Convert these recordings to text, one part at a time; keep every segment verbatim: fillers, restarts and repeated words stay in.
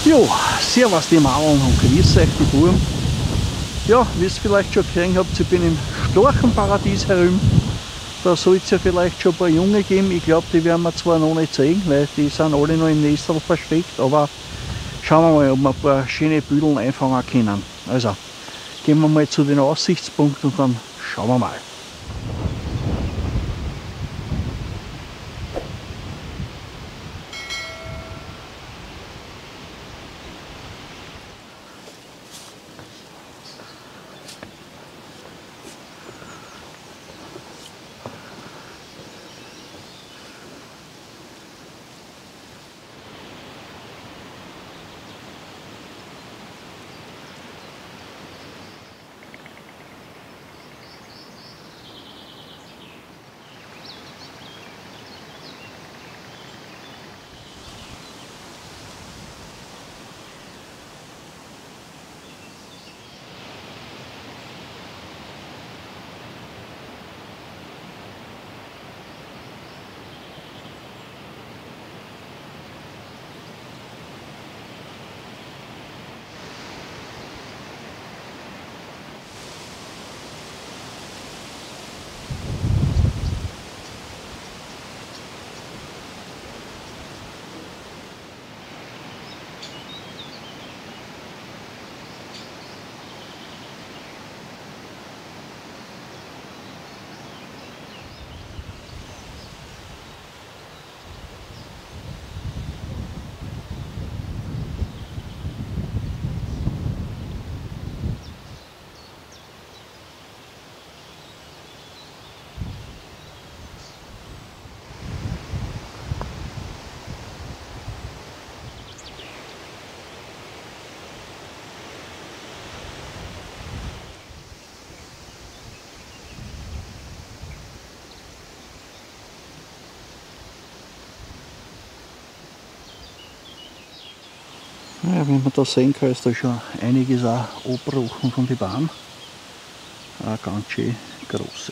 Jo, servus die Mauern und grüß euch die Buben. Ja, wie ihr es vielleicht schon gesehen habt, ich bin im Storchenparadies herum. Da soll es ja vielleicht schon ein paar Junge geben. Ich glaube, die werden wir zwar noch nicht sehen, weil die sind alle noch im Nestel versteckt, aber schauen wir mal, ob wir ein paar schöne Büdeln einfangen können. Also, gehen wir mal zu den Aussichtspunkten und dann schauen wir mal. Ja, wie man da sehen kann, ist da schon einiges auch abgebrochen von den Bahnen. Auch ganz schön große.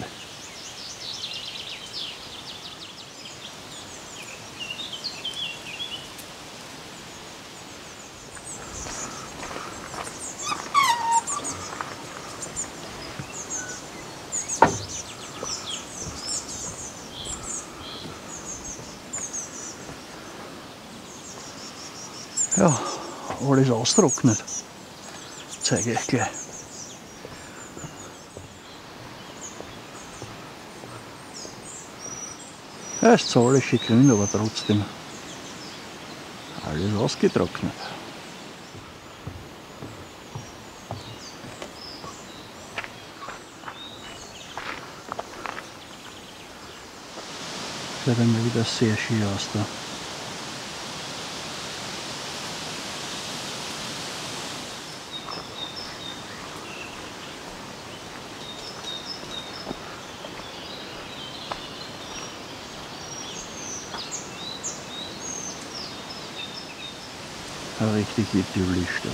Ja, alles austrocknet. Zeige ich gleich. Ja, ist zwar alles schön grün, aber trotzdem alles ausgetrocknet. Schaut immer wieder sehr schön aus da. Richtig idyllisch da.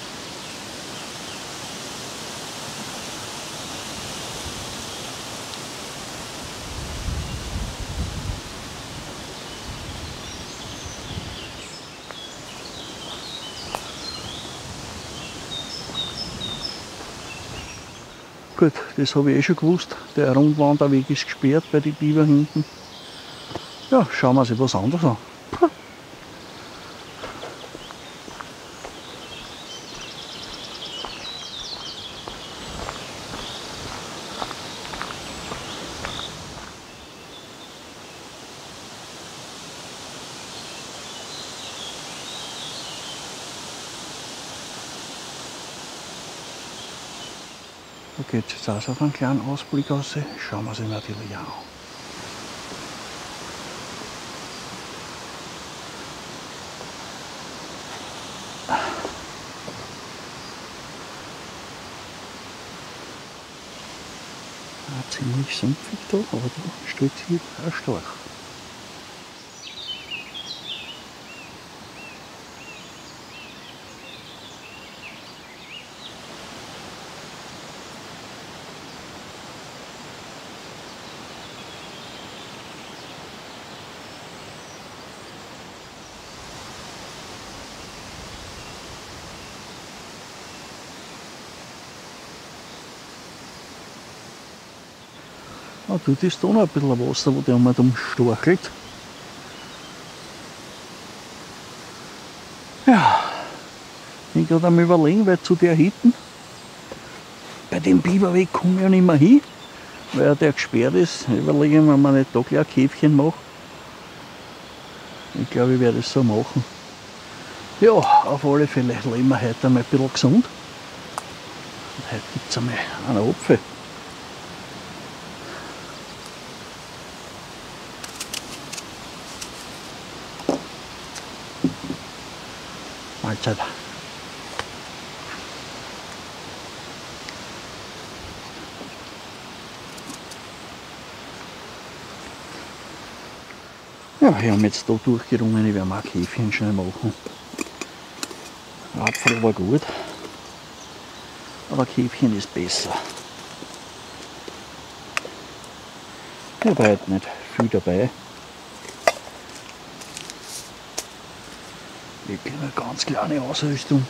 Gut, das habe ich eh schon gewusst. Der Rundwanderweg ist gesperrt bei den Biber hinten. Ja, schauen wir uns was anderes an. Da geht es jetzt auch auf einen kleinen Ausblick raus. Schauen wir uns natürlich an. Ja, ziemlich sumpfig da, aber da steht hier ein Storch. Ah, dort ist da noch ein bisschen Wasser, wo der einmal umstorchelt. Ja, ich bin gerade am Überlegen, weil zu der Hütten, bei dem Biberweg komme ich ja nicht mehr hin, weil der gesperrt ist. Ich überlege, wenn man nicht da gleich ein Käfchen macht. Ich glaube, ich werde es so machen. Ja, auf alle Fälle leben wir heute einmal ein bisschen gesund. Und heute gibt es einmal einen Apfel. Mahlzeit. Ja, wir haben jetzt da durchgerungen, ich werde mal ein Käfchen schnell machen. Der Apfel war gut, aber Käfchen ist besser. Ich habe heute nicht viel dabei. Wirklich eine ganz kleine Ausrüstung.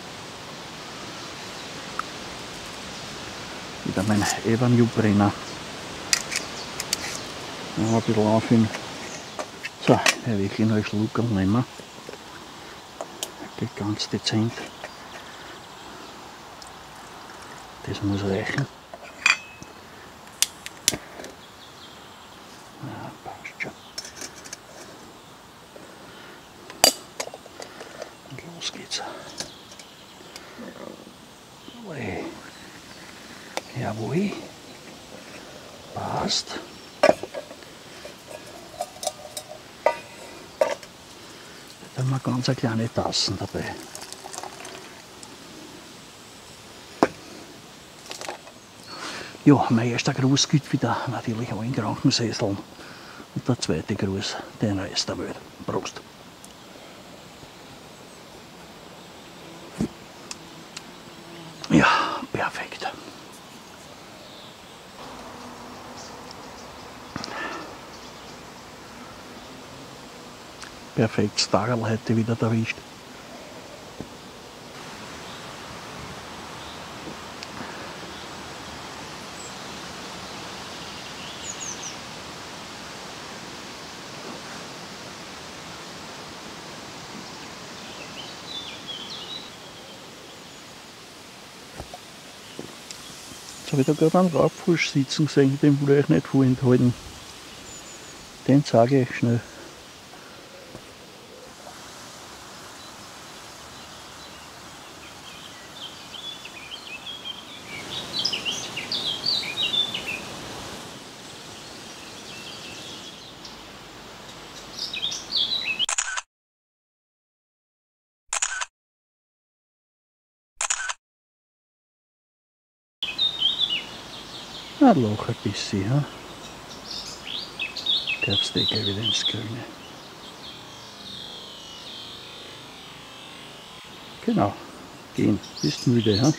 Wieder mein Avenue-Brenner. Noch ein bisschen anfüllen. So, ich wirklich noch einen Schluck nehmen. Geht ganz dezent. Das muss reichen. Ja, passt schon. Und los geht's. Jawohl. Passt. Da haben wir ganz eine kleine Tassen dabei. Ja, mein erster Gruß gilt wieder natürlich allen Krankensesseln. Und der zweite Gruß den Rest der Welt. Prost! Ja, perfekt. Perfekt, Tagerl heute wieder erwischt. Jetzt habe ich da gerade einen Raubfusch sitzen gesehen, den will ich euch nicht vorenthalten. Den zeige ich schnell. Ein Loch ein bisschen, ja. Darfst du gleich wieder ins Grüne. Genau, gehen, bist müde, ja.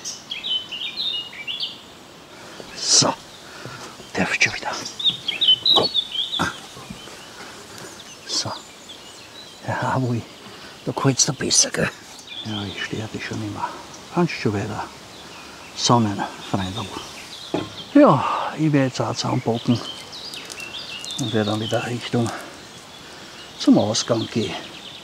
So, darfst schon wieder. Komm. So. Ja, wo ich, da gefällt es dir besser, gell? Ja, ich stehe dich schon immer. Kannst schon weiter. Sonnenfreundung. Ja, ich werde jetzt auch zusammenpacken und werde dann wieder Richtung zum Ausgang gehen.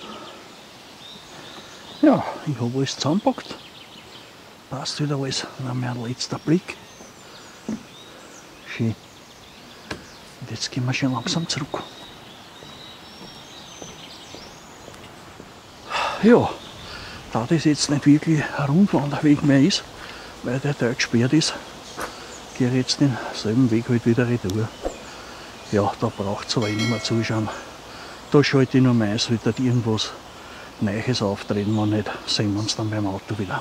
Ja, ich habe alles zusammengepackt. Passt wieder alles. Dann haben wir einen letzten Blick. Schön. Und jetzt gehen wir schon langsam zurück. Ja, da das jetzt nicht wirklich ein Rundwanderweg mehr ist, weil der Teil gesperrt ist, gehe jetzt denselben Weg halt wieder retour. Ja, da braucht es aber eh nicht mehr zuschauen. Da schalte ich nur meins, wird dort irgendwas Neues auftreten, wenn nicht, sehen wir uns dann beim Auto wieder.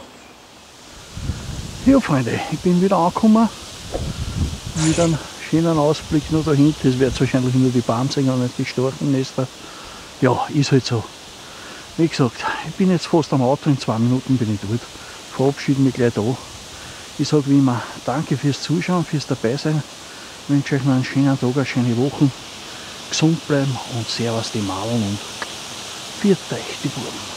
Ja Freunde, ich bin wieder angekommen. Mit einem schönen Ausblick noch da hinten. Das wird wahrscheinlich nur die Bahnsänger und nicht die Storchennester. Ja, ist halt so. Wie gesagt, ich bin jetzt fast am Auto, in zwei Minuten bin ich dort. Verabschiede mich gleich da. Ich sage wie immer, danke fürs Zuschauen, fürs Dabeisein. Ich wünsche euch noch einen schönen Tag, eine schöne Woche. Gesund bleiben und servus die Mauern und viert euch die Burgen.